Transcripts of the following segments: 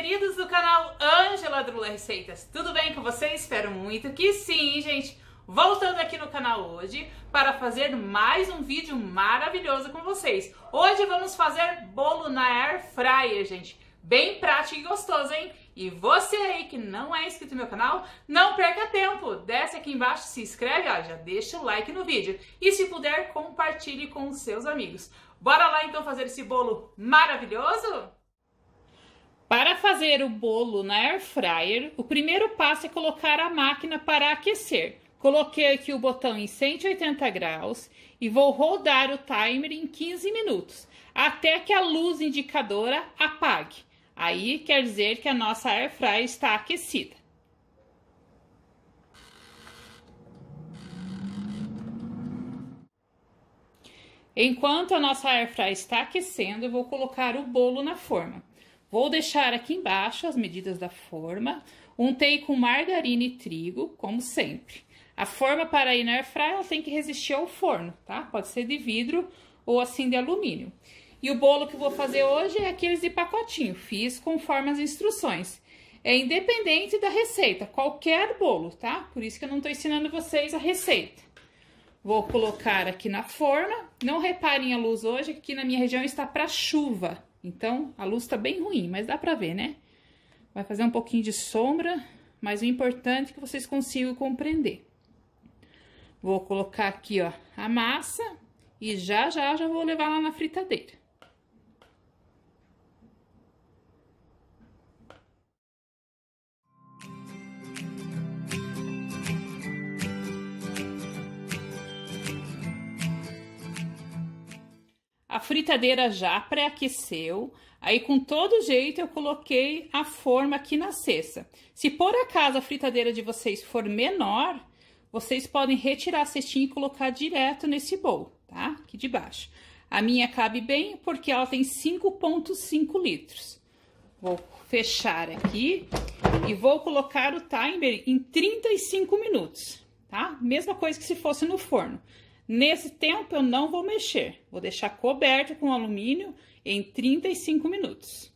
queridos do canal Ângela Drula Receitas, tudo bem com vocês? Espero muito que sim, gente! Voltando aqui no canal hoje para fazer mais um vídeo maravilhoso com vocês. Hoje vamos fazer bolo na Air Fryer, gente. Bem prático e gostoso, hein? E você aí que não é inscrito no meu canal, não perca tempo. Desce aqui embaixo, se inscreve, ó, já deixa o like no vídeo. E se puder, compartilhe com os seus amigos. Bora lá então fazer esse bolo maravilhoso? Para fazer o bolo na Air Fryer, o primeiro passo é colocar a máquina para aquecer. Coloquei aqui o botão em 180 graus e vou rodar o timer em 15 minutos, até que a luz indicadora apague. Aí quer dizer que a nossa Air Fryer está aquecida. Enquanto a nossa Air Fryer está aquecendo, eu vou colocar o bolo na forma. Vou deixar aqui embaixo as medidas da forma. Untei com margarina e trigo, como sempre. A forma para ir na Air Fryer ela tem que resistir ao forno, tá? Pode ser de vidro ou assim de alumínio. E o bolo que eu vou fazer hoje é aqueles de pacotinho. Fiz conforme as instruções. É independente da receita, qualquer bolo, tá? Por isso que eu não tô ensinando vocês a receita. Vou colocar aqui na forma. Não reparem a luz hoje, aqui na minha região está para chuva. Então, a luz tá bem ruim, mas dá pra ver, né? Vai fazer um pouquinho de sombra, mas o importante é que vocês consigam compreender. Vou colocar aqui, ó, a massa e já vou levar lá na fritadeira. A fritadeira já pré-aqueceu, aí com todo jeito eu coloquei a forma aqui na cesta. Se por acaso a fritadeira de vocês for menor, vocês podem retirar a cestinha e colocar direto nesse bowl, tá? Aqui de baixo. A minha cabe bem porque ela tem 5,5 litros. Vou fechar aqui e vou colocar o timer em 35 minutos, tá? Mesma coisa que se fosse no forno. Nesse tempo eu não vou mexer, vou deixar coberto com alumínio em 35 minutos.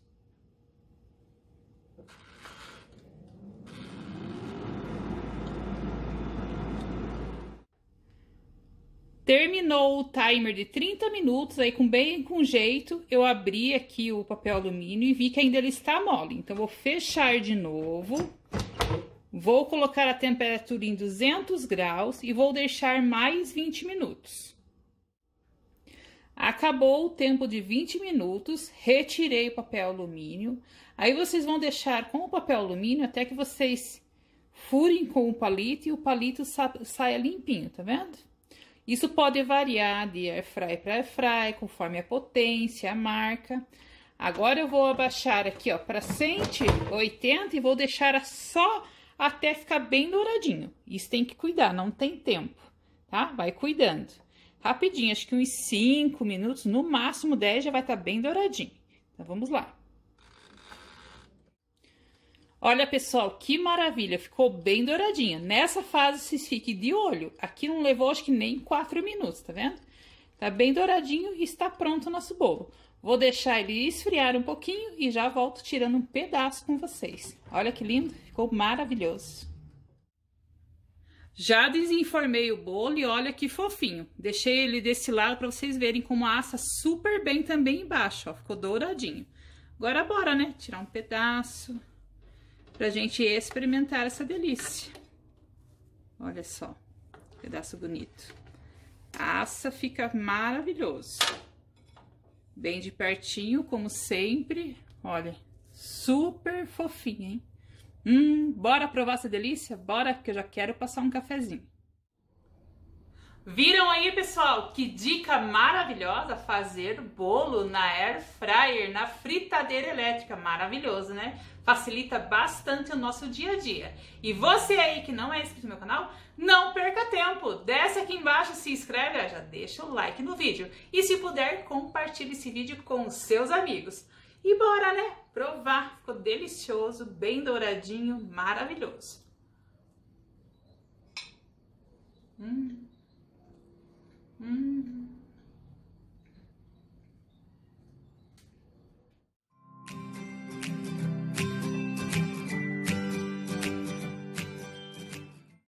Terminou o timer de 30 minutos, aí bem com jeito, eu abri aqui o papel alumínio e vi que ainda ele está mole. Então, vou fechar de novo. Vou colocar a temperatura em 200 graus e vou deixar mais 20 minutos. Acabou o tempo de 20 minutos, retirei o papel alumínio. Aí vocês vão deixar com o papel alumínio até que vocês furem com o palito e o palito saia limpinho, tá vendo? Isso pode variar de air fry para air fry, conforme a potência, a marca. Agora eu vou abaixar aqui, ó, para 180 e vou deixar só até ficar bem douradinho. Isso tem que cuidar, não tem tempo, tá? Vai cuidando. Rapidinho, acho que uns 5 minutos, no máximo 10 já vai estar bem douradinho. Então, vamos lá. Olha, pessoal, que maravilha, ficou bem douradinha. Nessa fase, vocês fiquem de olho. Aqui não levou, acho que nem 4 minutos, tá vendo? Tá bem douradinho e está pronto o nosso bolo. Vou deixar ele esfriar um pouquinho e já volto tirando um pedaço com vocês. Olha que lindo, ficou maravilhoso. Já desenformei o bolo e olha que fofinho. Deixei ele desse lado para vocês verem como assa super bem também embaixo, ó. Ficou douradinho. Agora bora, né? Tirar um pedaço pra gente experimentar essa delícia. Olha só, pedaço bonito. A assa fica maravilhoso. Bem de pertinho, como sempre. Olha, super fofinho, hein? Bora provar essa delícia? Bora, porque eu já quero passar um cafezinho. Viram aí, pessoal? Que dica maravilhosa fazer bolo na Air Fryer, na fritadeira elétrica. Maravilhoso, né? Facilita bastante o nosso dia a dia. E você aí que não é inscrito no meu canal, não perca tempo. Desce aqui embaixo, se inscreve, ó, já deixa o like no vídeo. E se puder, compartilhe esse vídeo com os seus amigos. E bora, né? Provar. Ficou delicioso, bem douradinho, maravilhoso.